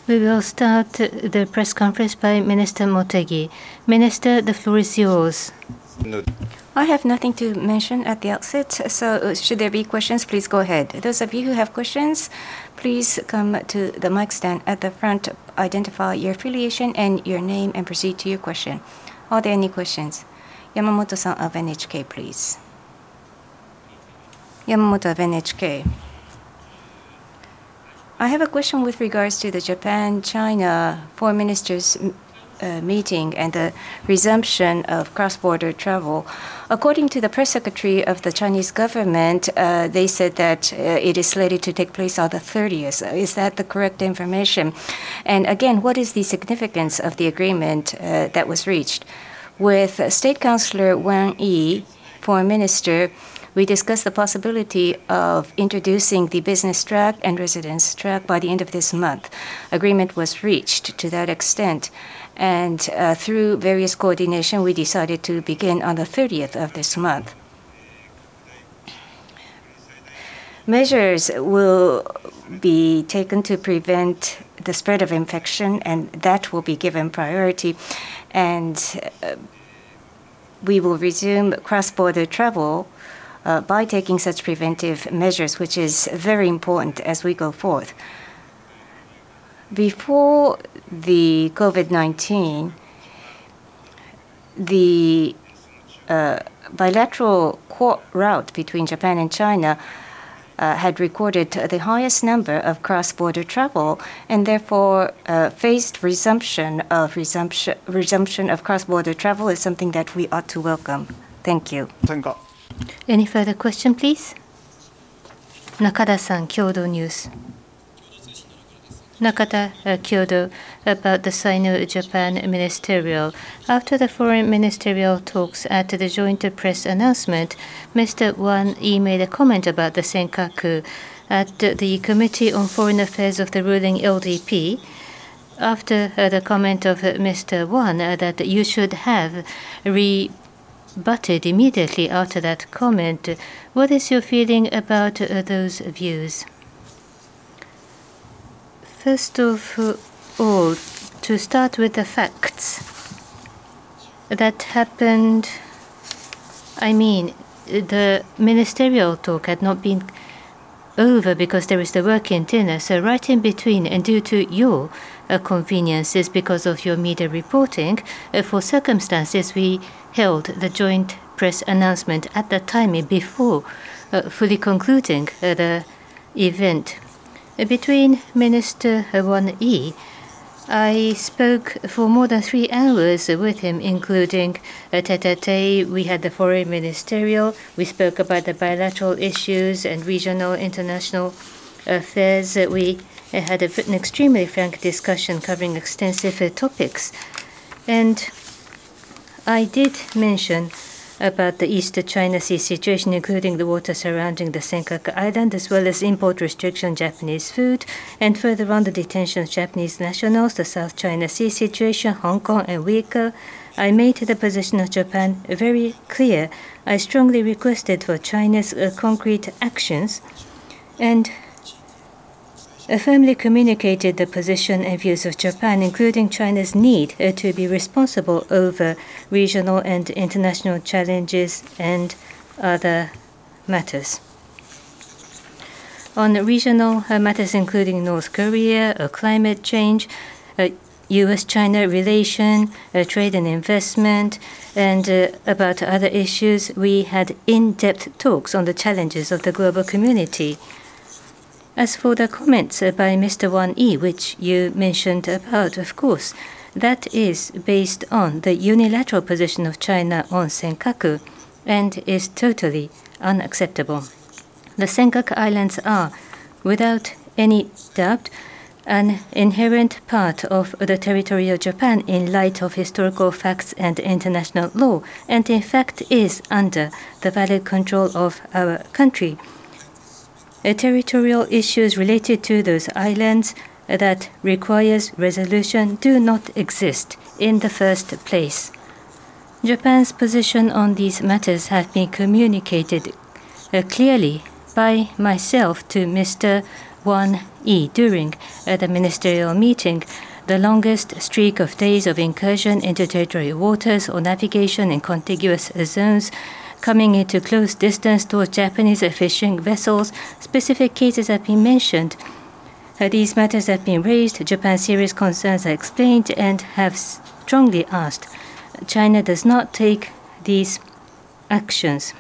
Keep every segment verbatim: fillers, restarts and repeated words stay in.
We will start the press conference by Minister Motegi. Minister, the floor is yours. No. I have nothing to mention at the outset, so should there be questions, please go ahead. Those of you who have questions, please come to the mic stand at the front, identify your affiliation and your name, and proceed to your question. Are there any questions? Yamamoto-san of N H K, please. Yamamoto of N H K. I have a question with regards to the Japan-China Foreign Ministers uh, meeting and the resumption of cross-border travel. According to the press secretary of the Chinese government, uh, they said that uh, it is slated to take place on the thirtieth. Is that the correct information? And again, what is the significance of the agreement uh, that was reached? With State Councilor Wang Yi, Foreign Minister, we discussed the possibility of introducing the business track and residence track by the end of this month. Agreement was reached to that extent. And uh, through various coordination, we decided to begin on the thirtieth of this month. Measures will be taken to prevent the spread of infection, and that will be given priority. And uh, we will resume cross-border travel Uh, by taking such preventive measures, which is very important as we go forth. Before the COVID nineteen, the uh, bilateral route between Japan and China uh, had recorded the highest number of cross-border travel, and therefore uh, phased resumption of resumption, resumption of cross-border travel is something that we ought to welcome. Thank you. Any further question, please? Nakada-san, Kyodo News. Nakada, uh, Kyodo, about the Sino-Japan ministerial. After the foreign ministerial talks at the joint press announcement, Mister Wang Yi made a comment about the Senkaku at the Committee on Foreign Affairs of the ruling L D P. After uh, the comment of uh, Mister Wang uh, that you should have re Butted immediately after that comment, what is your feeling about uh, those views? First of all, to start with the facts that happened, I mean, the ministerial talk had not been over because there is the working dinner, so right in between, and due to your uh, conveniences because of your media reporting, uh, for circumstances we held the joint press announcement at the time before uh, fully concluding uh, the event. Uh, between Minister Wang Yi, I spoke for more than three hours with him, including a tete-a-tete. We had the foreign ministerial. We spoke about the bilateral issues and regional international affairs. We had a, an extremely frank discussion covering extensive uh, topics. And I did mention about the East China Sea situation, including the water surrounding the Senkaku Island, as well as import restriction on Japanese food, and further on the detention of Japanese nationals, the South China Sea situation, Hong Kong and Uyghur. I made the position of Japan very clear. I strongly requested for China's uh, concrete actions, and I firmly communicated the position and views of Japan, including China's need uh, to be responsible over regional and international challenges and other matters. On regional uh, matters including North Korea, uh, climate change, uh, U S China relation, uh, trade and investment, and uh, about other issues, we had in-depth talks on the challenges of the global community. As for the comments by Mister Wang Yi, which you mentioned about, of course, that is based on the unilateral position of China on Senkaku and is totally unacceptable. The Senkaku Islands are, without any doubt, an inherent part of the territory of Japan in light of historical facts and international law, and in fact is under the valid control of our country. Uh, territorial issues related to those islands uh, that requires resolution do not exist in the first place. Japan's position on these matters have been communicated uh, clearly by myself to Mister one E during uh, the ministerial meeting. The longest streak of days of incursion into territorial waters or navigation in contiguous zones coming into close distance towards Japanese fishing vessels. Specific cases have been mentioned. Uh, these matters have been raised. Japan's serious concerns are explained and have strongly asked China does not take these actions.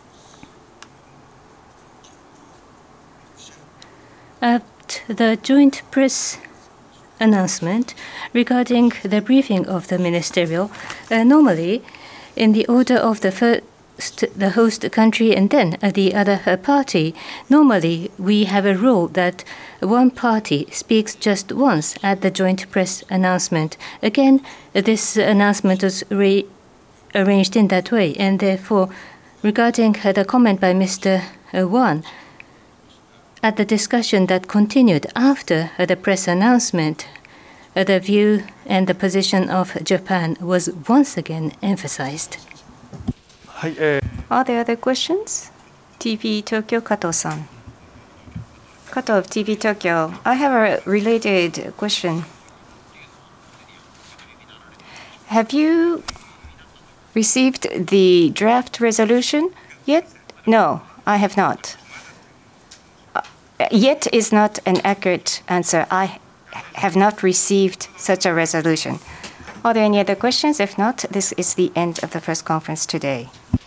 At the joint press announcement regarding the briefing of the ministerial, uh, normally in the order of the first the host country and then uh, the other uh, party, normally we have a rule that one party speaks just once at the joint press announcement. Again, this announcement was rearranged in that way, and therefore regarding uh, the comment by Mister Wan, at the discussion that continued after uh, the press announcement, uh, the view and the position of Japan was once again emphasized. Are there other questions? T V Tokyo, Kato-san. Kato of T V Tokyo. I have a related question. Have you received the draft resolution yet? No, I have not. Uh, yet is not an accurate answer. I have not received such a resolution. Are there any other questions? If not, this is the end of the press conference today.